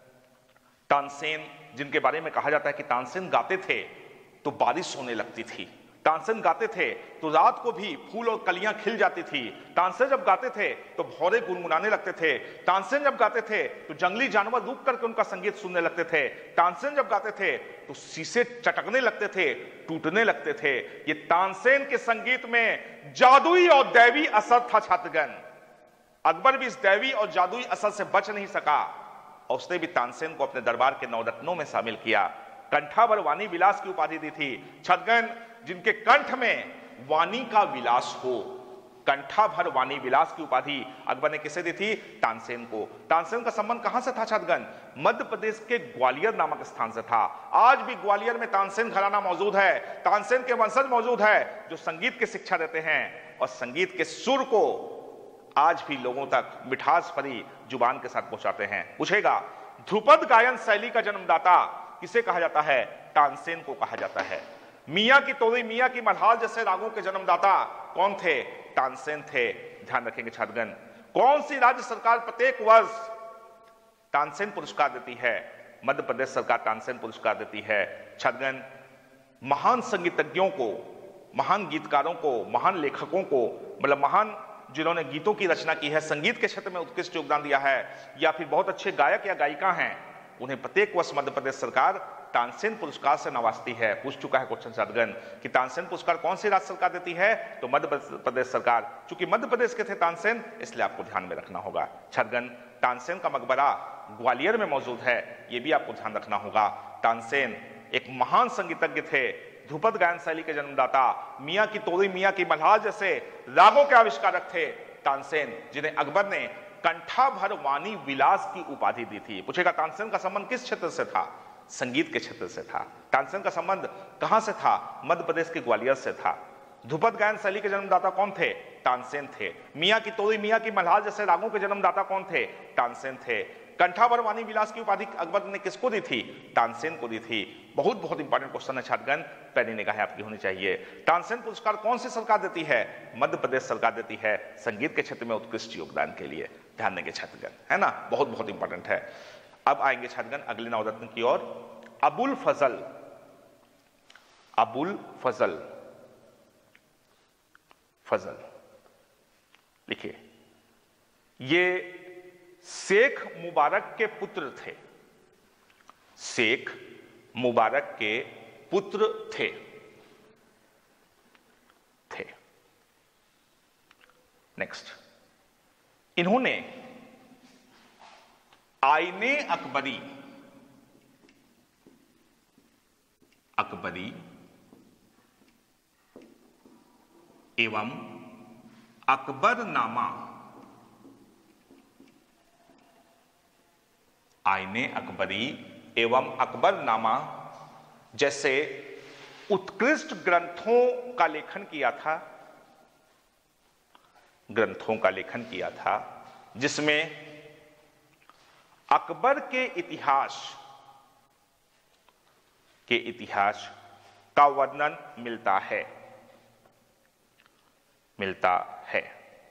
तानसेन, जिनके बारे में कहा जाता है कि तानसेन गाते थे तो बारिश होने लगती थी, तानसेन गाते थे तो रात को भी फूल और कलियां खिल जाती थी, तानसेन जब गाते थे तो भौरे गुनगुनाने लगते थे, तानसेन जब गाते थे तो जंगली जानवर रुक करके उनका संगीत सुनने लगते थे, तानसेन जब गाते थे तो शीशे चटकने लगते थे, टूटने लगते थे। ये तानसेन के संगीत में जादुई और दैवी असर था छात्रगण। अकबर भी इस दैवी और जादुई असर से बच नहीं सका और उसने भी तानसेन को अपने दरबार के नवरत्नों में शामिल किया। कंठावर वाणी विलास की उपाधि दी थी। छात्रगण, जिनके कंठ में वाणी का विलास हो, कंठा भर वाणी विलास की उपाधि अकबर ने किसे दी थी? तानसेन को। तानसेन का संबंध कहां से था छात्रगण? मध्य प्रदेश के ग्वालियर नामक स्थान से था। आज भी ग्वालियर में तानसेन घराना मौजूद है, तानसेन के वंशज मौजूद है जो संगीत की शिक्षा देते हैं और संगीत के सुर को आज भी लोगों तक मिठास भरी जुबान के साथ पहुंचाते हैं। पूछेगा, ध्रुपद गायन शैली का जन्मदाता किसे कहा जाता है? तानसेन को कहा जाता है। मियां की तोड़ी, मियां की मल्हार जैसे रागों के जन्मदाता कौन थे? तानसेन थे। ध्यान रखेंगे छात्रगण, कौन सी राज्य सरकार प्रत्येक वर्ष तानसेन पुरस्कार देती है? मध्य प्रदेश सरकार तानसेन पुरस्कार देती है। छात्रगण, महान संगीतज्ञों को, महान गीतकारों को, महान लेखकों को, मतलब महान जिन्होंने गीतों की रचना की है, संगीत के क्षेत्र में उत्कृष्ट योगदान दिया है, या फिर बहुत अच्छे गायक या गायिका हैं, उन्हें प्रत्येक वर्ष मध्य प्रदेश सरकार तानसेन पुरस्कार से नवाजती है। पूछ चुका है क्वेश्चन छात्रगण कि तानसेन पुरस्कार कौन सी राज्य सरकार देती है? तो मध्य प्रदेश सरकार। चूंकि मध्य प्रदेश के थे तानसेन, इसलिए आपको ध्यान में रखना होगा। छात्रगण, तानसेन का मकबरा ग्वालियर में मौजूद है, यह भी आपको ध्यान रखना होगा। तानसेन एक महान संगीतज्ञ थे ध्रुपद गायन शैली के जन्मदाता, मियां की तोड़ी, मियां की मल्हार जैसे रागों के आविष्कारक थे तानसेन, जिन्हें अकबर ने कंठा भर वाणी विलास की उपाधि दी थी। पूछेगा तानसेन का संबंध किस क्षेत्र से था? संगीत के क्षेत्र से था। तानसेन का संबंध कहां से था? मध्य प्रदेश के ग्वालियर से था। ध्रुपद गायन शैली के जन्मदाता कौन थे? तानसेन थे। मियां की तोड़ी, मियां की मल्हार जैसे रागों के जन्मदाता कौन थे? तानसेन थे। कंठाभर वाणी विलास की उपाधि अकबर ने किसको दी थी? तानसेन को दी थी। बहुत बहुत इंपॉर्टेंट क्वेश्चन है छात्रगण, पैनी निगाहें आपकी होनी चाहिए। तानसेन पुरस्कार कौन सी सरकार देती है? मध्य प्रदेश सरकार देती है, संगीत के क्षेत्र में उत्कृष्ट योगदान के लिए। ध्यान देंगे छात्रगण, है ना, बहुत बहुत इंपॉर्टेंट है। अब आएंगे छात्रगण अगले नवरत्न की ओर। अबुल फजल, अबुल फजल, फजल लिखिए, ये शेख मुबारक के पुत्र थे। शेख मुबारक के पुत्र थे। नेक्स्ट, इन्होंने आईने अकबरी, अकबरी एवं अकबरनामा, आईने अकबरी एवं अकबरनामा जैसे उत्कृष्ट ग्रंथों का लेखन किया था, ग्रंथों का लेखन किया था, जिसमें अकबर के इतिहास का वर्णन मिलता है, मिलता है।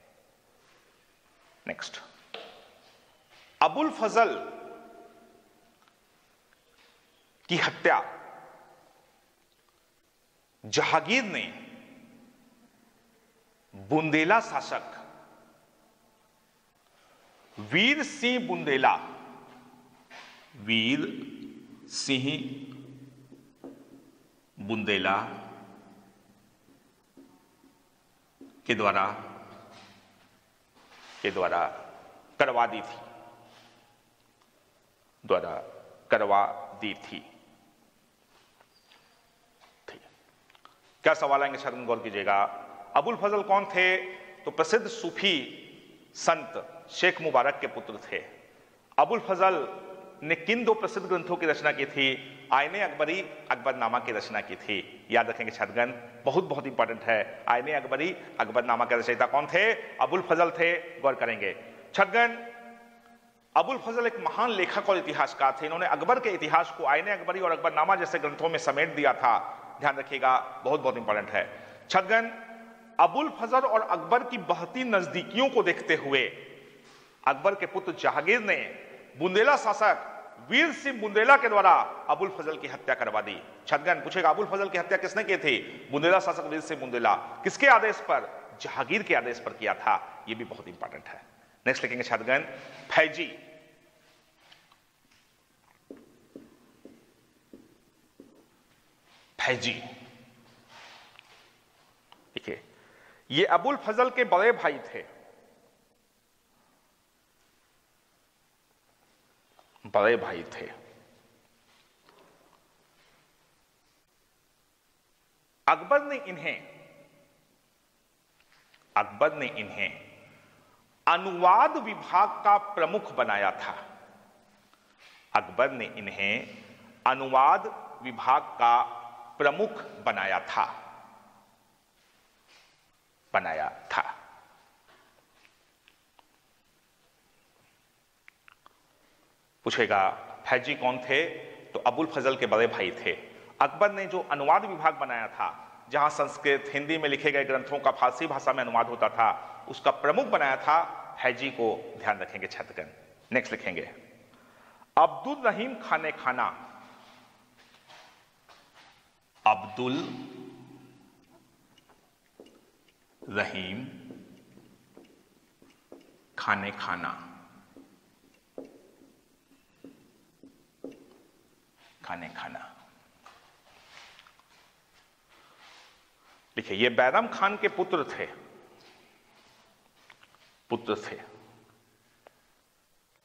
नेक्स्ट, अबुल फजल की हत्या जहांगीर ने बुंदेला शासक वीर सिंह बुंदेला, वीर सिंह बुंदेला के द्वारा करवा दी थी, द्वारा करवा दी थी। क्या सवाल आएंगे छात्र, गौर कीजिएगा। अबुल फजल कौन थे? तो प्रसिद्ध सूफी संत शेख मुबारक के पुत्र थे। अबुल फजल ने किन दो प्रसिद्ध ग्रंथों की रचना की थी? आईने अकबरी, अकबरनामा की रचना की थी। याद रखेंगे छात्रगण, बहुत बहुत इंपॉर्टेंट है। आईने अकबरी, अकबरनामा के रचयिता कौन थे? अबुल फजल थे। गौर करेंगे छात्रगण, अबुल फजल एक महान लेखक और इतिहासकार थे। इन्होंने अकबर के इतिहास को आईने अकबरी और अकबरनामा जैसे ग्रंथों में समेट दिया था। ध्यान रखिएगा, बहुत बहुत इंपॉर्टेंट है। छात्रगण, अबुल फजल और अकबर की बढ़ती नजदीकियों को देखते हुए अकबर के पुत्र जहांगीर ने बुंदेला शासक वीर सिंह बुंदेला के द्वारा अबुल फजल की हत्या करवा दी। छात्रगण पूछेगा, अबुल फजल की हत्या किसने की थी? बुंदेला शासक वीर सिंह बुंदेला। किसके आदेश पर? जहांगीर के आदेश पर किया था। यह भी बहुत इंपॉर्टेंट है। नेक्स्ट लिखेंगे छात्रगण, फैजी, फैजी देखिए, ये अबुल फजल के बड़े भाई थे, बड़े भाई थे। अकबर ने इन्हें अनुवाद विभाग का प्रमुख बनाया था। अकबर ने इन्हें अनुवाद विभाग का प्रमुख बनाया था। पूछेगा फैजी कौन थे? तो अबुल फजल के बड़े भाई थे। अकबर ने जो अनुवाद विभाग बनाया था, जहां संस्कृत हिंदी में लिखे गए ग्रंथों का फारसी भाषा में अनुवाद होता था, उसका प्रमुख बनाया था फैजी को। ध्यान रखेंगे छात्रगण। नेक्स्ट लिखेंगे, अब्दुल रहीम खाने खाना, अब्दुल रहीम खाने खाना, खाने खाना देखिए, ये बैरम खान के पुत्र थे।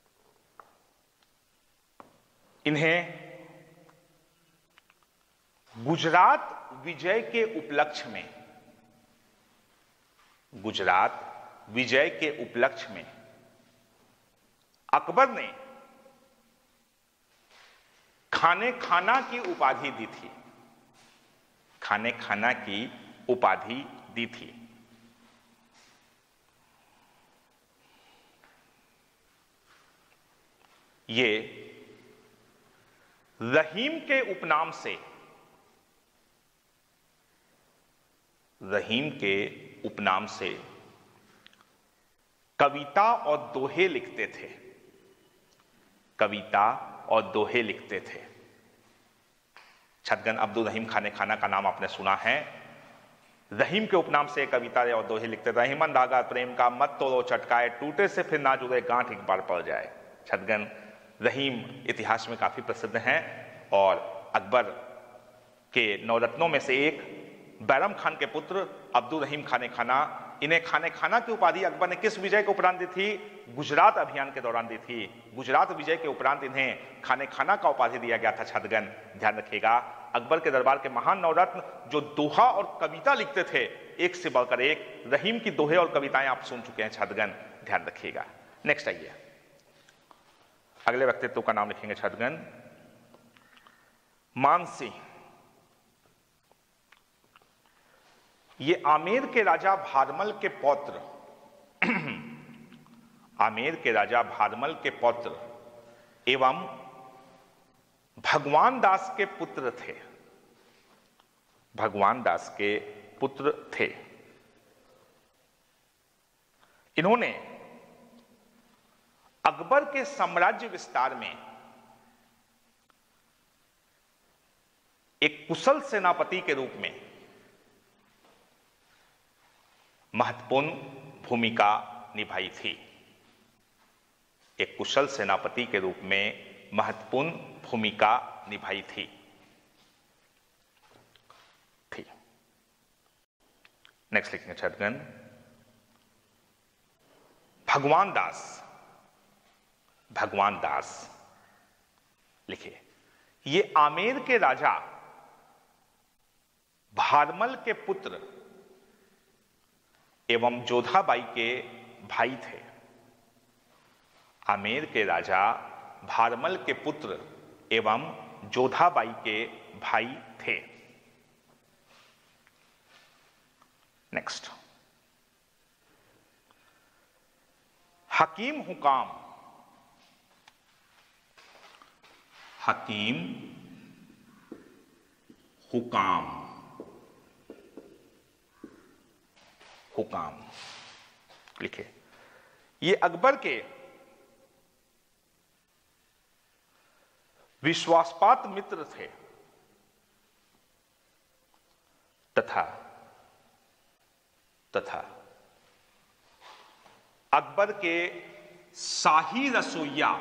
इन्हें गुजरात विजय के उपलक्ष्य में, गुजरात विजय के उपलक्ष्य में अकबर ने खाने खाना की उपाधि दी थी, खाने खाना की उपाधि दी थी। ये रहीम के उपनाम से, रहीम के उपनाम से कविता और दोहे लिखते थे, कविता और दोहे लिखते थे। छदगन अब्दुल रहीम खाने खाना का नाम आपने सुना है। रहीम के उपनाम से कविता और दोहे लिखते थे। रहीमन धागा प्रेम का मत तोड़ो चटकाए, टूटे से फिर ना जुड़े गांठ एक बार पड़ जाए। छदगन रहीम इतिहास में काफी प्रसिद्ध हैं और अकबर के नवरत्नों में से एक बैरम खान के पुत्र अब्दुल रहीम खाने खाना, इन्हें खाने खाना की उपाधि अकबर ने किस विजय के उपरांत दी थी? गुजरात अभियान के दौरान दी थी। गुजरात विजय के उपरांत इन्हें खाने खाना का उपाधि दिया गया था। छदगन ध्यान रखिएगा, अकबर के दरबार के महान नवरत्न जो दोहा और कविता लिखते थे, एक से बढ़कर एक रहीम की दोहे और कविताएं आप सुन चुके हैं। छदगन ध्यान रखिएगा। नेक्स्ट आइए, अगले व्यक्तित्व का नाम लिखेंगे छदगन, मानसिंह। ये आमेर के राजा भारमल के पौत्र आमेर के राजा भारमल के पौत्र एवं भगवान दास के पुत्र थे, भगवान दास के पुत्र थे। इन्होंने अकबर के साम्राज्य विस्तार में एक कुशल सेनापति के रूप में महत्वपूर्ण भूमिका निभाई थी। एक कुशल सेनापति के रूप में महत्वपूर्ण भूमिका निभाई थी। नेक्स्ट लिखेंगे छदगन, भगवान दास। भगवान दास लिखिए, ये आमेर के राजा भारमल के पुत्र एवं जोधाबाई के भाई थे। आमेर के राजा भारमल के पुत्र एवं जोधाबाई के भाई थे। नेक्स्ट, हकीम हुकाम। हकीम हुकाम, हुकाम लिखे, ये अकबर के विश्वासपात मित्र थे तथा अकबर के शाही रसोइया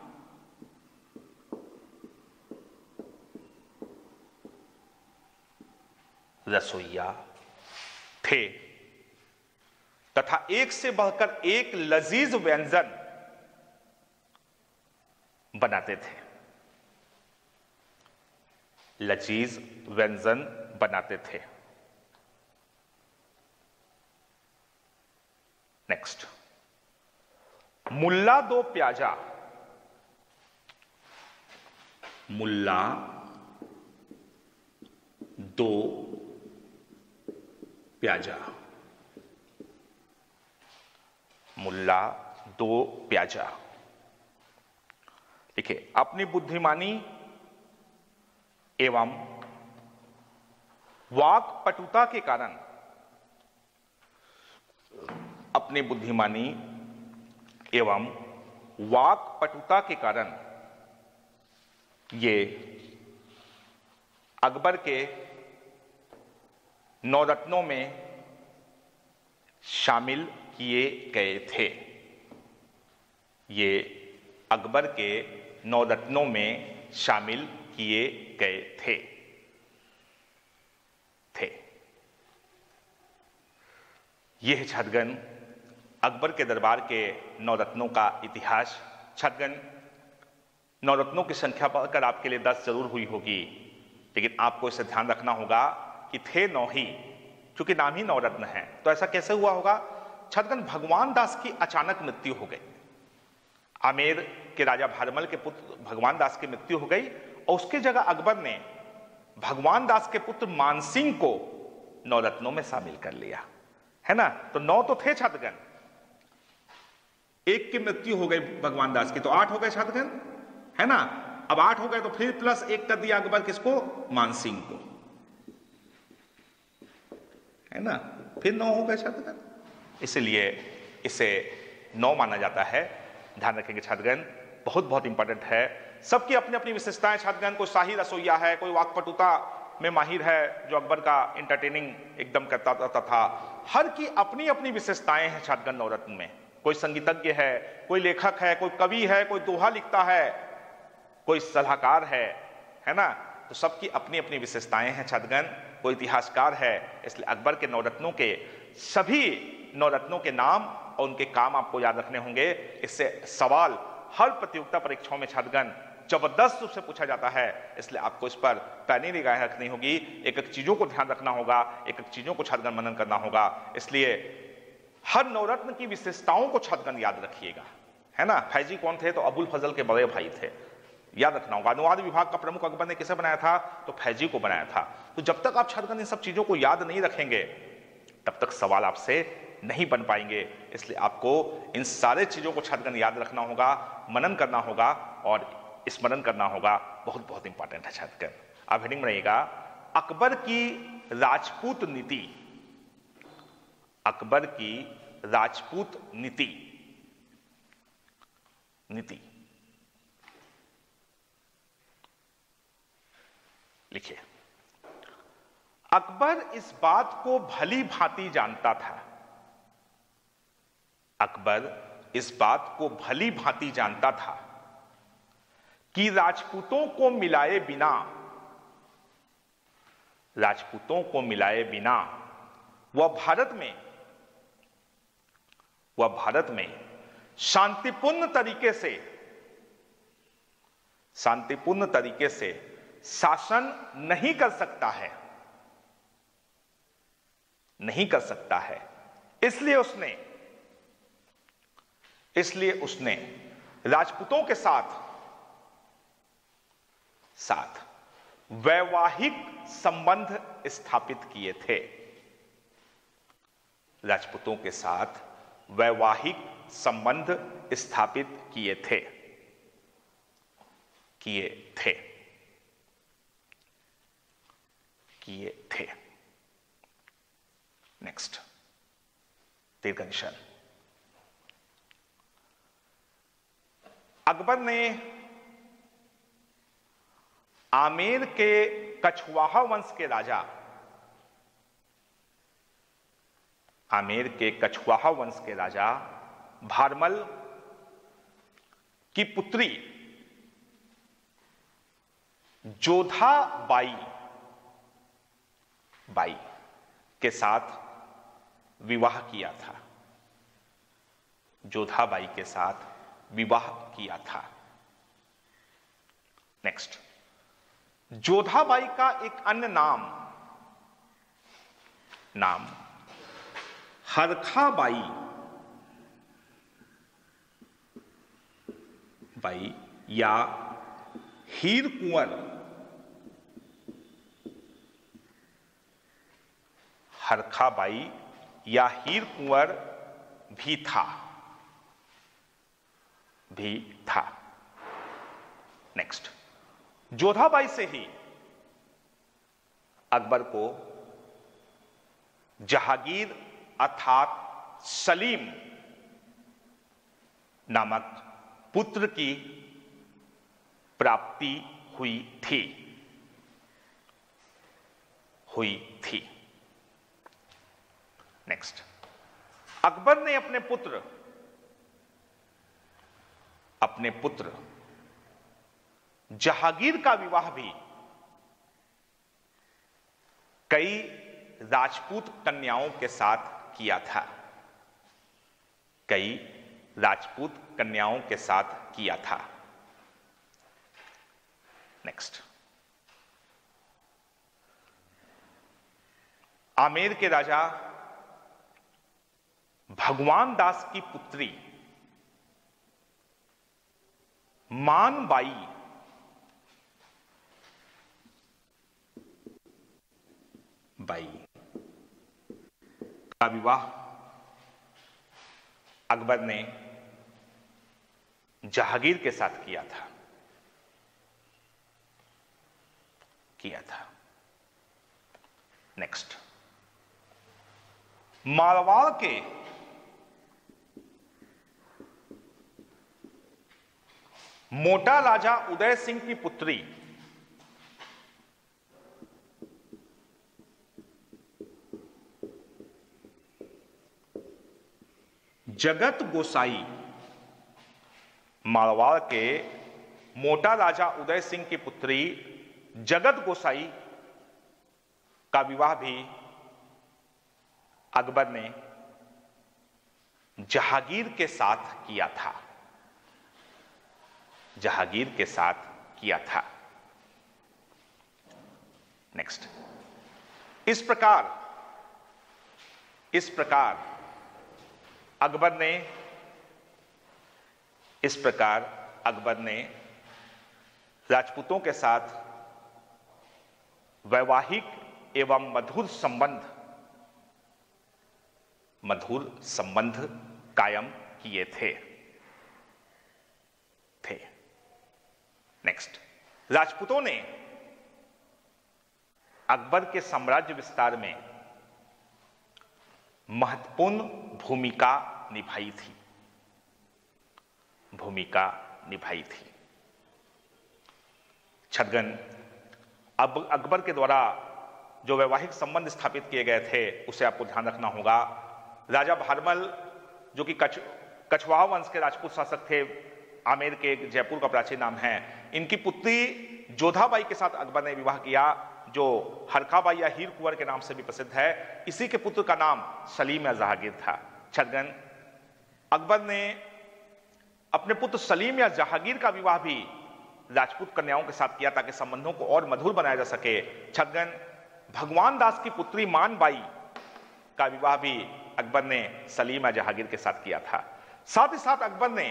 थे तथा एक से बढ़कर एक लजीज व्यंजन बनाते थे। लजीज व्यंजन बनाते थे। नेक्स्ट, मुल्ला दो प्याजा। मुल्ला दो प्याजा, मुल्ला दो प्याजा देखिए, अपनी बुद्धिमानी एवं वाक पटुता के कारण, अपनी बुद्धिमानी एवं वाक पटुता के कारण ये अकबर के नवरत्नों में शामिल किए गए थे। ये अकबर के नवरत्नों में शामिल किए गए थे। यह छदगन अकबर के दरबार के नवरत्नों का इतिहास। छदगन नवरत्नों की संख्या पढ़कर आपके लिए 10 जरूर हुई होगी, लेकिन आपको इसे ध्यान रखना होगा कि थे 9 ही, क्योंकि नाम ही नवरत्न है। तो ऐसा कैसे हुआ होगा? छदगन भगवान दास की अचानक मृत्यु हो गई। आमेर के राजा भारमल के पुत्र भगवान दास की मृत्यु हो गई और उसके जगह अकबर ने भगवान दास के पुत्र मानसिंह को नवरत्नों में शामिल कर लिया, है ना। तो 9 तो थे छदगन, एक की मृत्यु हो गई भगवान दास की, तो 8 हो गए छदगन, है ना। अब 8 हो गए तो फिर प्लस 1 कर दिया अकबर, किसको? मानसिंह को, है ना। फिर 9 हो गए छदगन, इसलिए इसे 9 माना जाता है। ध्यान रखेंगे छदगन बहुत बहुत इंपॉर्टेंट है। सबकी अपनी अपनी विशेषताएं। छदगन कोई शाही रसोईया है, कोई वाक्पटुता में माहिर है, जो अकबर का एंटरटेनिंग एकदम करता था। हर की अपनी अपनी विशेषताएं हैं छदगन नवरत्न में। कोई संगीतज्ञ है, कोई लेखक है, कोई कवि है, कोई दोहा लिखता है, कोई सलाहकार है ना। तो सबकी अपनी अपनी विशेषताएं हैं छदगन। कोई इतिहासकार है, इसलिए अकबर के नवरत्नों के सभी नवरत्नों के नाम और उनके काम आपको याद रखने होंगे। इससे सवाल हर प्रतियोगिता परीक्षाओं में छदगन जबरदस्त रूप से पूछा जाता है, इसलिए आपको इस पर पैनी निगाह रखनी होगी। एक एक चीजों को ध्यान रखना होगा, एक एक चीजों को छदगन मनन करना होगा। इसलिए हर नवरत्न की विशेषताओं को छदगन याद रखिएगा, है ना। फैजी कौन थे? तो अबुल फजल के बड़े भाई थे, याद रखना होगा। अनुवाद विभाग का प्रमुख अकबर ने किसे बनाया था? तो फैजी को बनाया था। तो जब तक आप छदगन इन सब चीजों को याद नहीं रखेंगे तब तक सवाल आपसे नहीं बन पाएंगे। इसलिए आपको इन सारे चीजों को छदगन याद रखना होगा, मनन करना होगा और स्मरण करना होगा। बहुत बहुत इंपॉर्टेंट है छदगन। आप हेडिंग बनाइएगा, अकबर की राजपूत नीति। अकबर की राजपूत नीति। लिखिए, अकबर इस बात को भली भांति जानता था। अकबर इस बात को भली भांति जानता था कि राजपूतों को मिलाए बिना वह भारत में शांतिपूर्ण तरीके से शासन नहीं कर सकता है। इसलिए उसने राजपूतों के साथ वैवाहिक संबंध स्थापित किए थे। राजपूतों के साथ वैवाहिक संबंध स्थापित किए थे। नेक्स्ट, तीर का निशान। अकबर ने आमेर के कछवाहा वंश के राजा भारमल की पुत्री जोधा बाई के साथ विवाह किया था। जोधा बाई के साथ विवाह किया था। नेक्स्ट, जोधा बाई का एक अन्य नाम हरखा बाई या हीर कुंवर, हरखा बाई या हीर कुंवर भी था। नेक्स्ट, जोधाबाई से ही अकबर को जहांगीर अर्थात सलीम नामक पुत्र की प्राप्ति हुई थी। नेक्स्ट, अकबर ने अपने पुत्र जहांगीर का विवाह भी कई राजपूत कन्याओं के साथ किया था। नेक्स्ट, आमेर के राजा भगवान दास की पुत्री मानबाई का विवाह अकबर ने जहांगीर के साथ किया था। नेक्स्ट, मारवाड़ के मोटा राजा उदय सिंह की पुत्री जगत गोसाई, मारवाड़ के मोटा राजा उदय सिंह की पुत्री जगत गोसाई का विवाह भी अकबर ने जहांगीर के साथ किया था। नेक्स्ट, इस प्रकार अकबर ने राजपूतों के साथ वैवाहिक एवं मधुर संबंध कायम किए थे। नेक्स्ट, राजपूतों ने अकबर के साम्राज्य विस्तार में महत्वपूर्ण भूमिका निभाई थी। छद्म, अब अकबर के द्वारा जो वैवाहिक संबंध स्थापित किए गए थे उसे आपको ध्यान रखना होगा। राजा भारमल जो कि कछवाहा वंश के राजपूत शासक थे, आमेर के जयपुर का प्राचीन नाम है, इनकी पुत्री जोधाबाई के साथ अकबर ने विवाह किया, जो हरखाबाई या हीर कुंवर के नाम से भी प्रसिद्ध है। इसी के पुत्र का नाम सलीम या जहांगीर था। छद्म, अकबर ने अपने पुत्र सलीम या जहांगीर का विवाह भी राजपूत कन्याओं के साथ किया ताकि संबंधों को और मधुर बनाया जा सके। छद्म, भगवान दास की पुत्री मानबाई का विवाह भी अकबर ने सलीम या जहांगीर के साथ किया था। साथ ही साथ अकबर ने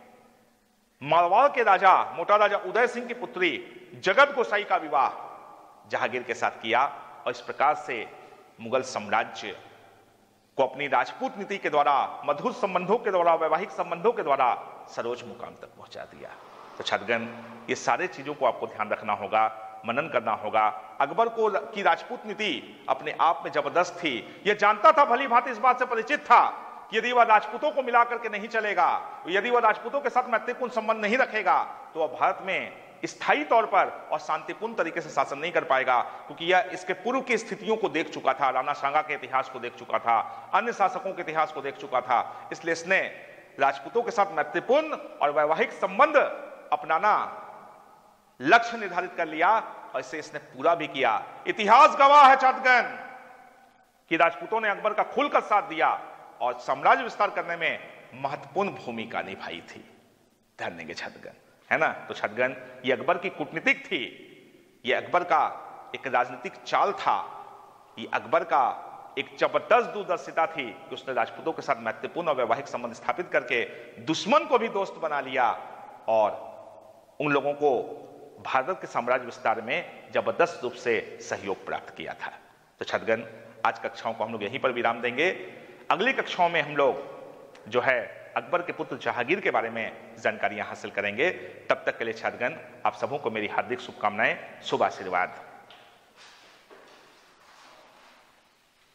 मारवाड़ के राजा मोटा राजा उदय सिंह की पुत्री जगत गोसाई का विवाह जहांगीर के साथ किया और इस प्रकार से मुगल साम्राज्य को अपनी राजपूत नीति के द्वारा, मधुर संबंधों के द्वारा, वैवाहिक संबंधों के द्वारा सर्वोच्च मुकाम तक पहुंचा दिया। तो छद्म, ये सारे चीजों को आपको ध्यान रखना होगा, मनन करना होगा। अकबर को की राजपूत नीति अपने आप में जबरदस्त थी। यह जानता था, भली भांति इस बात से परिचित था कि यदि वह राजपूतों को मिलाकर के नहीं चलेगा, यदि वह राजपूतों के साथ मैत्रीपूर्ण संबंध नहीं रखेगा, तो वह भारत में स्थायी तौर पर और शांतिपूर्ण तरीके से शासन नहीं कर पाएगा, क्योंकि यह इसके पूर्व की स्थितियों को देख चुका था, राणा सांगा के इतिहास को देख चुका था, अन्य शासकों के इतिहास को देख चुका था। इसलिए इसने राजपूतों के साथ मैत्रीपूर्ण और वैवाहिक संबंध अपनाना लक्ष्य निर्धारित कर लिया और इसे इसने पूरा भी किया। इतिहास गवाह है छद्म कि राजपूतों ने अकबर का खुलकर साथ दिया और साम्राज्य विस्तार करने में महत्वपूर्ण भूमिका निभाई थी। ध्यान देंगे छद्म, है ना। तो छद्म, ये अकबर की कूटनीतिक थी, ये अकबर का एक राजनीतिक चाल था, ये अकबर का एक जबरदस्त दूरदर्शिता थी कि उसने राजपूतों के साथ मैत्रीपूर्ण और वैवाहिक संबंध स्थापित करके दुश्मन को भी दोस्त बना लिया और उन लोगों को भारत के साम्राज्य विस्तार में जबरदस्त रूप से सहयोग प्राप्त किया था। तो छद्म, आज कक्षाओं को हम लोग यहीं पर विराम देंगे। अगली कक्षाओं में हम लोग जो है अकबर के पुत्र जहांगीर के बारे में जानकारियां हासिल करेंगे। तब तक के लिए छद्म, आप सबों को मेरी हार्दिक शुभकामनाएं, शुभ आशीर्वाद।